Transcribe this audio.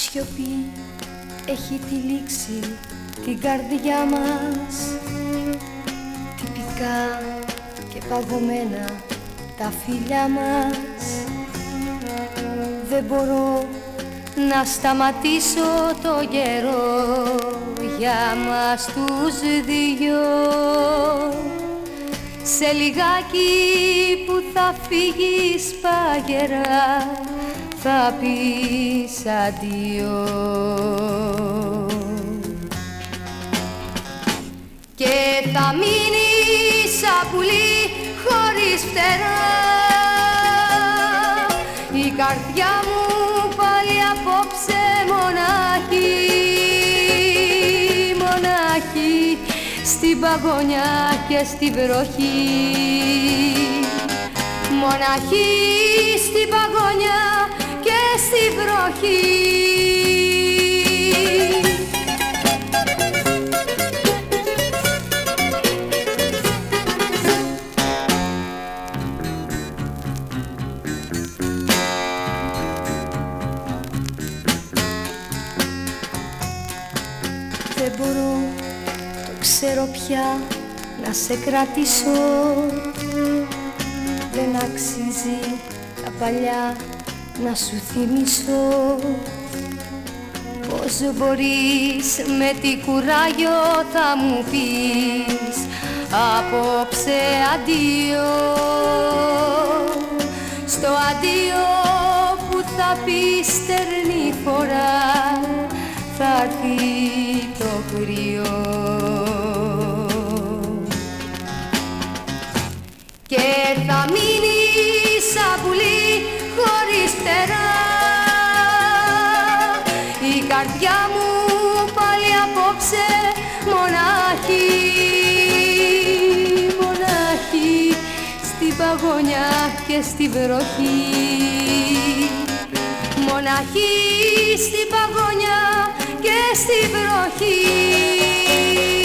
σιωπή έχει τυλίξει την καρδιά μας. Τυπικά και παγωμένα τα φιλιά μας. Δεν μπορώ να σταματήσω το καιρό για μας τους δυο. Σε λιγάκι που θα φύγεις παγερά θα πεις αντίο. Και θα μείνεις σαν πουλί χωρίς φτερά. Η καρδιά μου πάλι απόψε μονάχη, μονάχη στην παγωνιά και στη βροχή. Μοναχή στην παγωνιά και στη βροχή. Δεν μπορώ, το ξέρω πια, να σε κρατήσω. Δεν αξίζει τα παλιά να σου θυμίσω. Πώς μπορείς με τι κουράγιο θα μου πεις απόψε αντίο. Στο αντίο που θα πεις στερνή φορά θα έρθει το κρύο. Και θα μείνεις σαν πουλί χωρίς φτερά. Η καρδιά μου πάλι απόψε μονάχη, μονάχη στην παγωνιά και στη βροχή. Μοναχή στην παγωνιά και στη βροχή.